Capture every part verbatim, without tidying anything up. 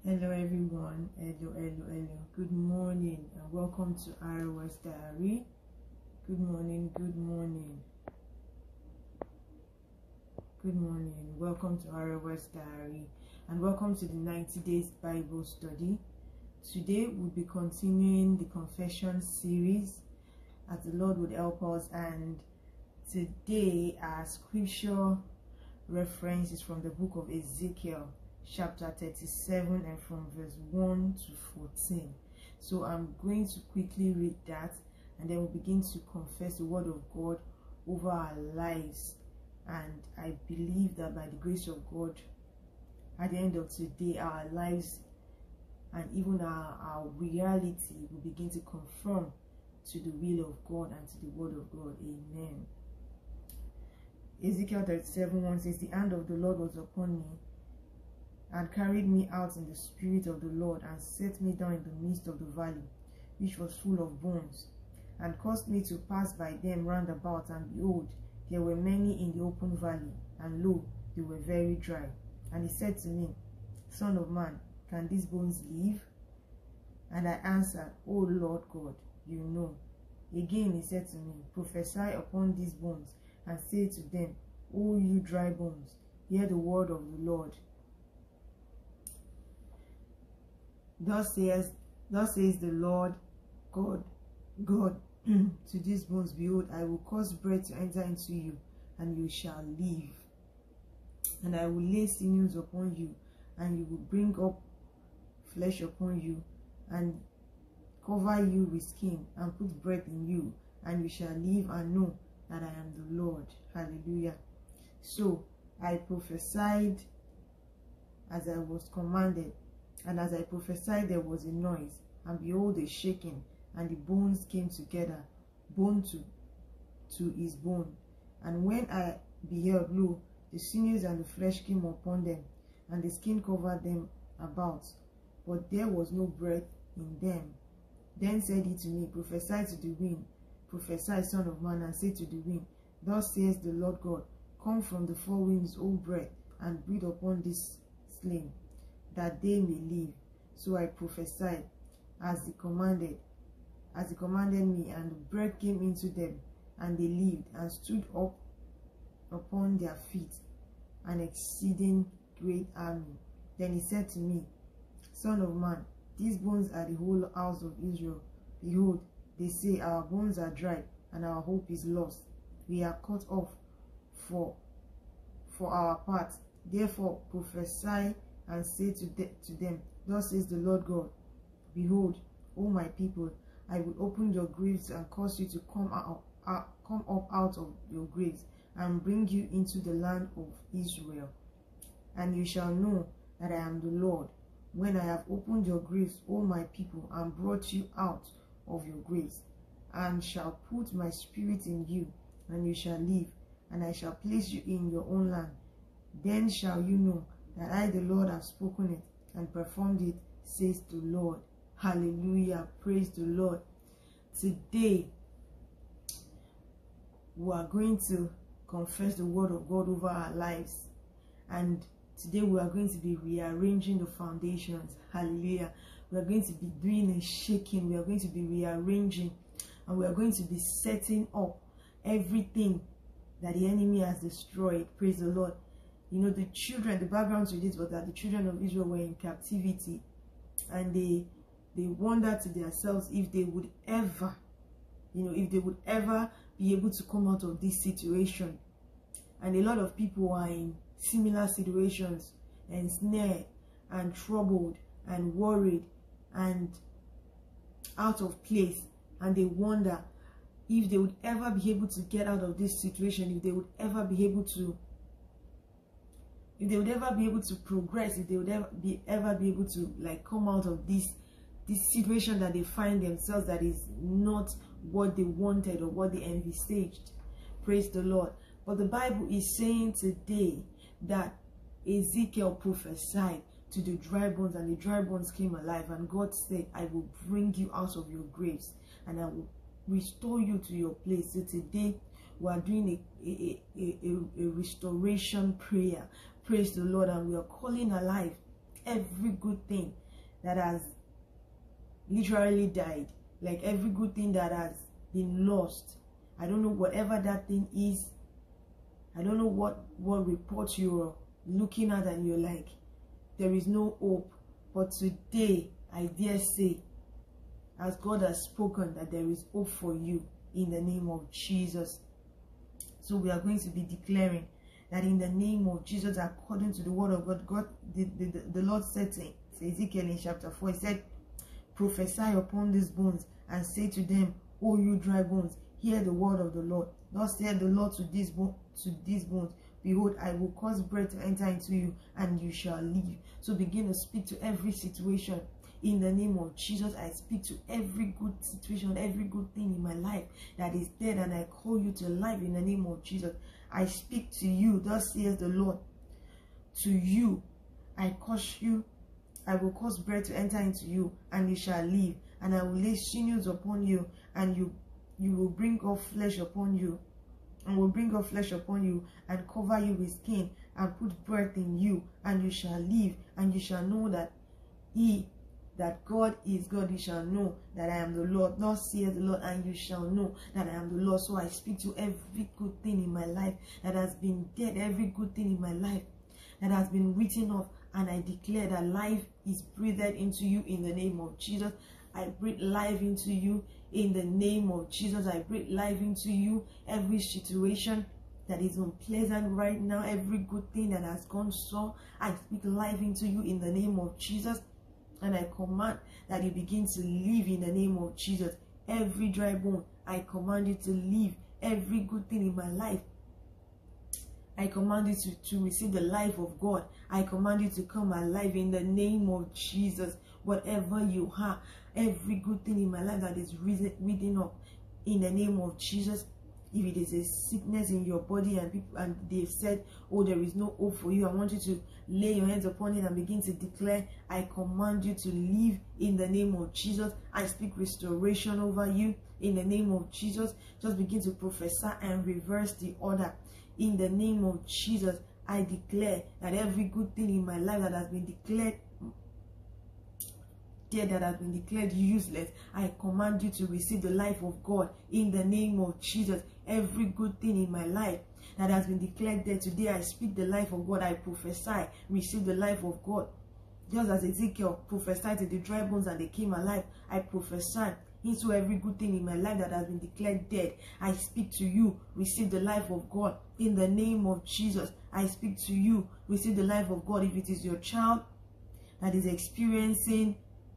Hello everyone, hello, hello, hello. Good morning and welcome to R O S Diary. Good morning, good morning. Good morning, welcome to R O S Diary and welcome to the ninety days Bible study. Today we'll be continuing the confession series as the Lord would help us, and today our scripture reference is from the book of Ezekiel chapter thirty-seven and from verse one to fourteen. So I'm going to quickly read that and then we'll begin to confess the word of God over our lives. And I believe that by the grace of God, at the end of today, our lives and even our, our reality will begin to conform to the will of God and to the word of God. Amen. Ezekiel thirty-seven one says, "The hand of the Lord was upon me, and carried me out in the spirit of the Lord, and set me down in the midst of the valley, which was full of bones, and caused me to pass by them round about. And behold, there were many in the open valley, and lo, they were very dry. And he said to me, Son of man, can these bones live? And I answered, O Lord God, you know. Again he said to me, Prophesy upon these bones, and say to them, O you dry bones, hear the word of the Lord. Thus says, thus says the Lord God, God to these bones, behold, I will cause breath to enter into you, and you shall live. And I will lay sinews upon you, and you will bring up flesh upon you, and cover you with skin, and put breath in you, and you shall live and know that I am the Lord." Hallelujah. So I prophesied as I was commanded, and as I prophesied there was a noise, and behold a shaking, and the bones came together, bone to to his bone. And when I beheld, lo, the sinews and the flesh came upon them, and the skin covered them about, but there was no breath in them. Then said he to me, Prophesy to the wind, prophesy, son of man, and say to the wind, Thus says the Lord God, Come from the four winds, O breath, and breathe upon this slain, that they may live. So I prophesied as he commanded, as he commanded me, and the breath came into them, and they lived, and stood up upon their feet, an exceeding great army. Then he said to me, Son of man, these bones are the whole house of Israel. Behold, they say, Our bones are dry, and our hope is lost. We are cut off for for our part. Therefore prophesy and say to, de to them, Thus says the Lord God, Behold, O my people, I will open your graves and cause you to come out, out, come up out of your graves, and bring you into the land of Israel. And you shall know that I am the Lord, when I have opened your graves, O my people, and brought you out of your graves, and shall put my spirit in you, and you shall live, and I shall place you in your own land. Then shall you know that I, the Lord, have spoken it and performed it, says the Lord. Hallelujah. Praise the Lord. Today, we are going to confess the word of God over our lives. And today we are going to be rearranging the foundations. Hallelujah. We are going to be doing a shaking. We are going to be rearranging. And we are going to be setting up everything that the enemy has destroyed. Praise the Lord. You know, the children, the background to this was that the children of Israel were in captivity, and they they wondered to themselves if they would ever, you know, if they would ever be able to come out of this situation. And a lot of people are in similar situations, and snared and troubled and worried and out of place, and they wonder if they would ever be able to get out of this situation, if they would ever be able to if they would ever be able to progress, if they would ever be ever be able to like come out of this this situation that they find themselves, that is not what they wanted or what they envisaged. Praise the Lord. But the Bible is saying today that Ezekiel prophesied to the dry bones, and the dry bones came alive, and God said, I will bring you out of your graves, and I will restore you to your place. So today we are doing a, a, a, a, a restoration prayer. Praise the Lord. And we are calling alive every good thing that has literally died, like every good thing that has been lost. I don't know whatever that thing is. I don't know what what report you're looking at and you're like, there is no hope. But today I dare say, as God has spoken, that there is hope for you in the name of Jesus. So we are going to be declaring that in the name of Jesus, according to the word of God, God the, the, the Lord said to Ezekiel in chapter four, he said, prophesy upon these bones and say to them, O you dry bones, hear the word of the Lord. Thus said the Lord to these bones, to these bones, behold, I will cause breath to enter into you, and you shall live. So begin to speak to every situation. In the name of Jesus, I speak to every good situation, every good thing in my life that is dead, and I call you to life in the name of Jesus. I speak to you, thus says the Lord. To you, I cause you, I will cause breath to enter into you, and you shall live. And I will lay sinews upon you, and you you will bring off flesh upon you, and will bring off flesh upon you, and cover you with skin, and put breath in you, and you shall live. And you shall know that He, that God is God. You shall know that I am the Lord. Thus saith the Lord, and you shall know that I am the Lord. So I speak to every good thing in my life that has been dead, every good thing in my life that has been written off, and I declare that life is breathed into you in the name of Jesus. I breathe life into you in the name of Jesus. I breathe life into you. Every situation that is unpleasant right now, every good thing that has gone so, I speak life into you in the name of Jesus. And I command that you begin to live in the name of Jesus. Every dry bone, I command you to live. Every good thing in my life, I command you to, to receive the life of God. I command you to come alive in the name of Jesus. Whatever you have, every good thing in my life that is reading up, in the name of Jesus. If it is a sickness in your body and people and they've said, oh, there is no hope for you, I want you to lay your hands upon it and begin to declare, I command you to live in the name of Jesus. I speak restoration over you in the name of Jesus. Just begin to prophesy and reverse the order. In the name of Jesus, I declare that every good thing in my life that has been declared dead, that has been declared useless, I command you to receive the life of God in the name of Jesus. Every good thing in my life that has been declared dead, today I speak the life of God. I prophesy, receive the life of God. Just as Ezekiel prophesied to the dry bones and they came alive, I prophesy into every good thing in my life that has been declared dead. I speak to you, receive the life of God in the name of Jesus. I speak to you, receive the life of God. If it is your child that is experiencing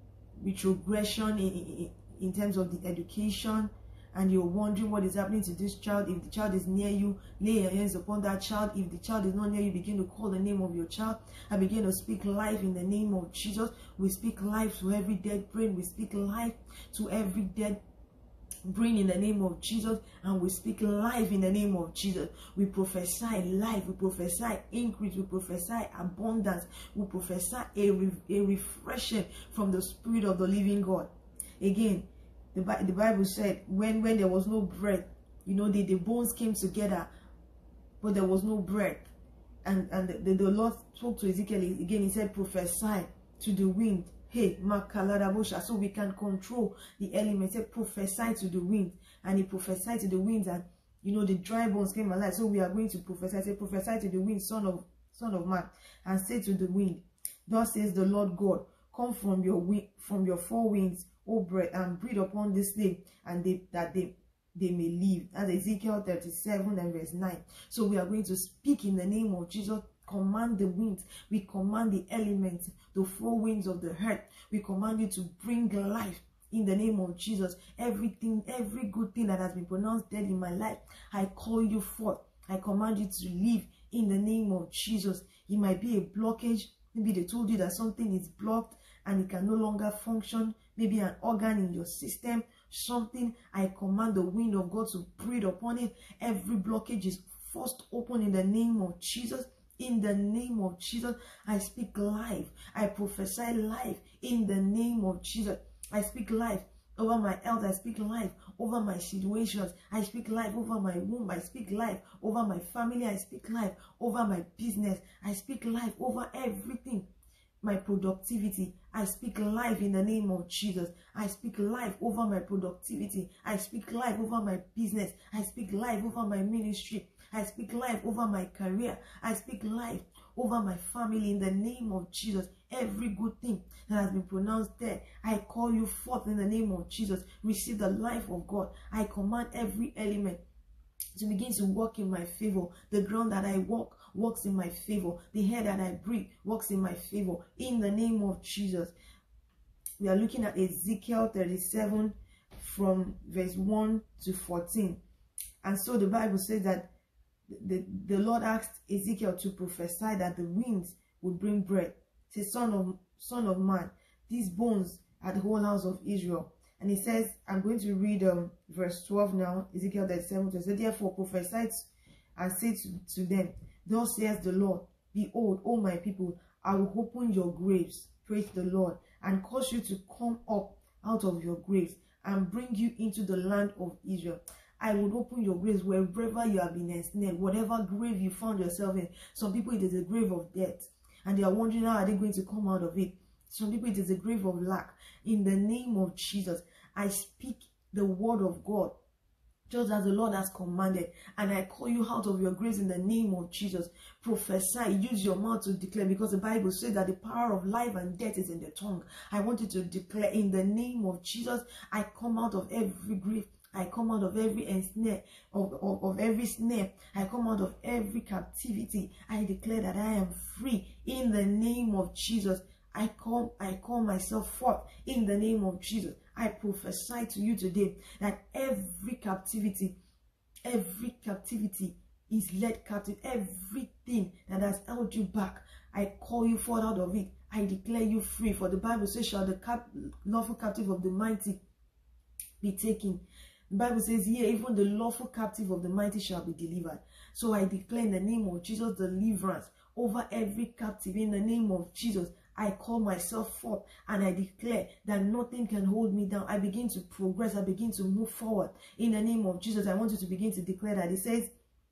retrogression in, in, in terms of the education, and you're wondering what is happening to this child, if the child is near you, lay your hands upon that child. If the child is not near you, begin to call the name of your child. I begin to speak life in the name of Jesus. We speak life to every dead brain. We speak life to every dead brain in the name of Jesus, and we speak life in the name of Jesus. We prophesy life, we prophesy increase, we prophesy abundance, we prophesy a, re a refreshing from the Spirit of the living God. Again, the, the Bible said when when there was no breath, you know, the, the bones came together, but there was no breath. And and the, the Lord spoke to Ezekiel again. He said, prophesy to the wind. Hey, Makaladabosha, so we can control the elements. Say, prophesy to the wind, and he prophesied to the winds, and you know the dry bones came alive. So we are going to prophesy. Say, prophesy to the wind, son of son of man, and say to the wind, thus says the Lord God, come from your wind, from your four winds, O breath, and breathe upon this day, and they, that they they may live. That's Ezekiel thirty-seven and verse nine. So we are going to speak in the name of Jesus. Command the winds, we command the elements, the four winds of the earth. We command you to bring life in the name of Jesus. Everything, every good thing that has been pronounced dead in my life, I call you forth. I command you to live in the name of Jesus. It might be a blockage. Maybe they told you that something is blocked and it can no longer function. Maybe an organ in your system, something. I command the wind of God to breathe upon it. Every blockage is forced open in the name of Jesus. In the name of Jesus, I speak life. I prophesy life in the name of Jesus. I speak life over my health. I speak life over my situations. I speak life over my womb. I speak life over my family. I speak life over my business. I speak life over everything my productivity. I speak life in the name of Jesus. I speak life over my productivity. I speak life over my business. I speak life over my ministry. I speak life over my career. I speak life over my family in the name of Jesus. Every good thing that has been pronounced there, I call you forth in the name of Jesus. Receive the life of God. I command every element to begin to work in my favor. The ground that I walk works in my favor. The air that I breathe works in my favor. In the name of Jesus. We are looking at Ezekiel thirty-seven from verse one to fourteen. And so the Bible says that the, the Lord asked Ezekiel to prophesy that the winds would bring bread. He says, son of, son of man, these bones are the whole house of Israel. And he says, I'm going to read um, verse twelve now, Ezekiel thirty-seven. It says, therefore prophesy and say to, to them, thus says the Lord, behold, O my people, I will open your graves, praise the Lord, and cause you to come up out of your graves and bring you into the land of Israel. I will open your graves wherever you have been ensnared, whatever grave you found yourself in. Some people, it is a grave of death, and they are wondering how are they going to come out of it. Some people, it is a grave of lack. In the name of Jesus, I speak the word of God, just as the Lord has commanded, and I call you out of your graves in the name of Jesus. Prophesy, use your mouth to declare, because the Bible says that the power of life and death is in the tongue. I want you to declare in the name of Jesus, I come out of every grave. I come out of every ensnare, of, of, of every snare. I come out of every captivity. I declare that I am free in the name of Jesus. I call, I call myself forth in the name of Jesus. I prophesy to you today that every captivity, every captivity is led captive. Everything that has held you back, I call you forth out of it. I declare you free. For the Bible says, shall the cap lawful captive of the mighty be taken. The Bible says here, even the lawful captive of the mighty shall be delivered. So I declare in the name of Jesus deliverance over every captive. In the name of Jesus, I call myself forth and I declare that nothing can hold me down. I begin to progress. I begin to move forward. In the name of Jesus, I want you to begin to declare that. It says,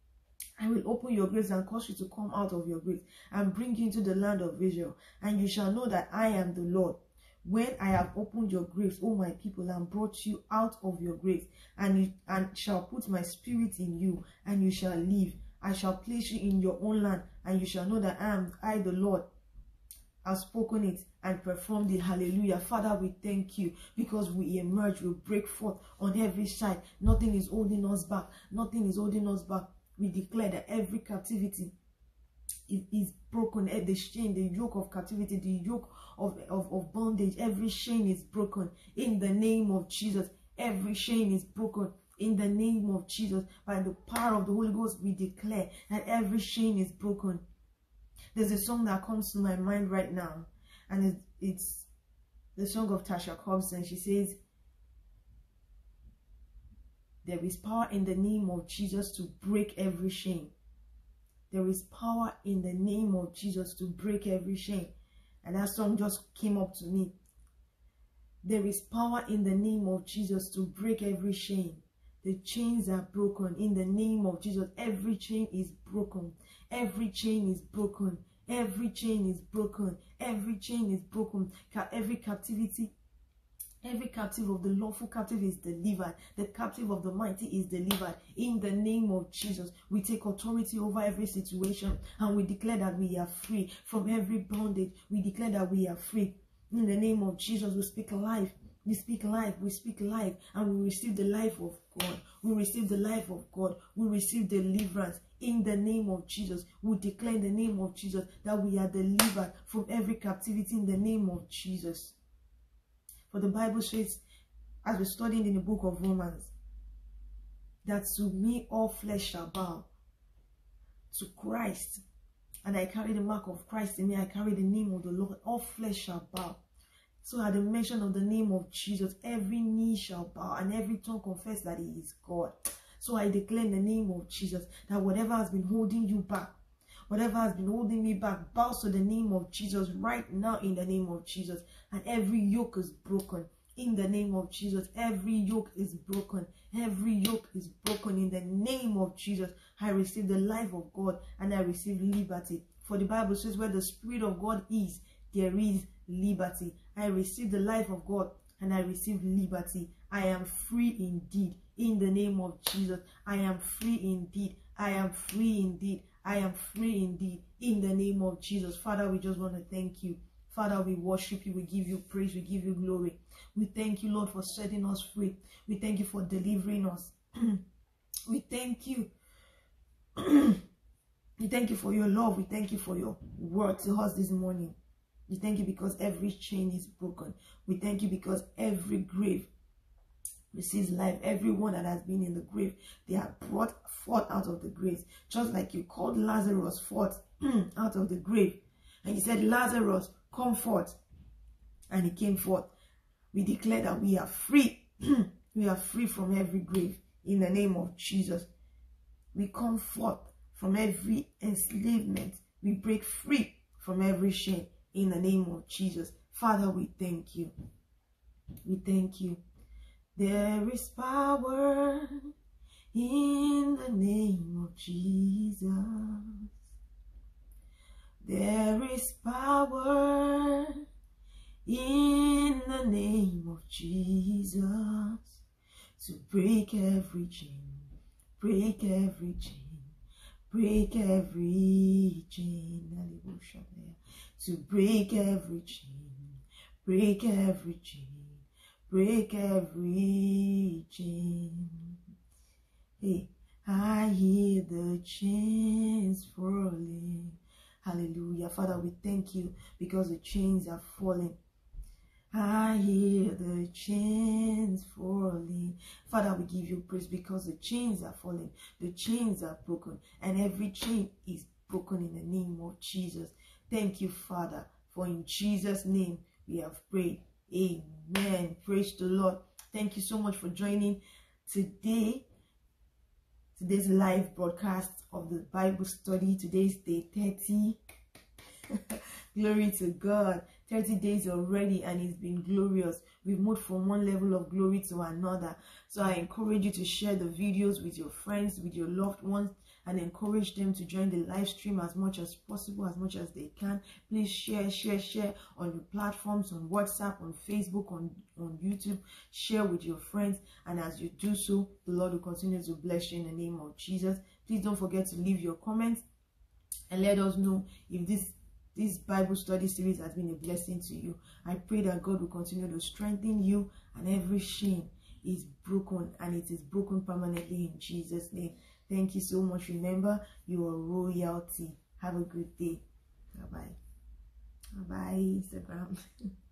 I will open your graves and cause you to come out of your graves and bring you into the land of Israel. And you shall know that I am the Lord. When I have opened your graves, O my people, and brought you out of your graves, and, you, and shall put my spirit in you, and you shall live. I shall place you in your own land, and you shall know that I am I, the Lord, have spoken it and performed it. Hallelujah. Father, we thank you because we emerge, we break forth on every side. Nothing is holding us back. Nothing is holding us back. We declare that every captivity is, is broken. The chain, the yoke of captivity, the yoke of, of, of bondage, every chain is broken in the name of Jesus. Every chain is broken in the name of Jesus. By the power of the Holy Ghost, we declare that every chain is broken. There's a song that comes to my mind right now, and it's, it's the song of Tasha Cobbs, and she says, there is power in the name of Jesus to break every chain. There is power in the name of Jesus to break every chain. And that song just came up to me. There is power in the name of Jesus to break every chain. The chains are broken in the name of Jesus. Every chain is broken. Every chain is broken. Every chain is broken. Every chain is broken. Every captivity, every captive of the lawful captive is delivered. The captive of the mighty is delivered. In the name of Jesus, we take authority over every situation and we declare that we are free from every bondage. We declare that we are free. In the name of Jesus, we speak life. We speak life, we speak life, and we receive the life of God. We receive the life of God. We receive deliverance in the name of Jesus. We declare in the name of Jesus that we are delivered from every captivity in the name of Jesus. For the Bible says, as we studied in the book of Romans, that to me all flesh shall bow to Christ. And I carry the mark of Christ in me. I carry the name of the Lord. All flesh shall bow. So at the mention of the name of Jesus, every knee shall bow and every tongue confess that he is God. So I declare in the name of Jesus that whatever has been holding you back, whatever has been holding me back, bows to the name of Jesus right now in the name of Jesus. And every yoke is broken in the name of Jesus. Every yoke is broken. Every yoke is broken in the name of Jesus. I receive the life of God and I receive liberty. For the Bible says where the Spirit of God is, there is liberty. I receive the life of God and I receive liberty. I am free indeed in the name of Jesus. I am free indeed. I am free indeed. I am free indeed in the name of Jesus. Father, we just want to thank you. Father, we worship you. We give you praise. We give you glory. We thank you, Lord, for setting us free. We thank you for delivering us. We thank you. We thank you for your love. We thank you for your word to us this morning. We thank you because every chain is broken. We thank you because every grave receives life. Everyone that has been in the grave, they are brought forth out of the grave. Just like you called Lazarus forth out of the grave. And you said, Lazarus, come forth. And he came forth. We declare that we are free. We are free from every grave in the name of Jesus. We come forth from every enslavement. We break free from every shame in the name of Jesus. Father, we thank you. We thank you. There is power in the name of Jesus. There is power in the name of Jesus to break every chain, break every chain, break every chain, to break every chain, break every chain, break every chain. Hey, I hear the chains falling. Hallelujah. Father, we thank you because the chains are falling. I hear the chains falling. Father, we give you praise because the chains are falling. The chains are broken. And every chain is broken in the name of Jesus. Thank you, Father, for in Jesus' name we have prayed. Amen. Praise the Lord. Thank you so much for joining today. Today's live broadcast of the Bible study. Today's day thirty. Glory to God. thirty days already and it's been glorious. We've moved from one level of glory to another. So I encourage you to share the videos with your friends, with your loved ones, and encourage them to join the live stream as much as possible, as much as they can. Please share, share, share on your platforms, on WhatsApp, on Facebook, on, on YouTube. Share with your friends. And as you do so, the Lord will continue to bless you in the name of Jesus. Please don't forget to leave your comments and let us know if this This Bible study series has been a blessing to you. I pray that God will continue to strengthen you and every shame is broken and it is broken permanently in Jesus' name. Thank you so much. Remember, you are royalty. Have a good day. Bye-bye. Bye-bye, Instagram.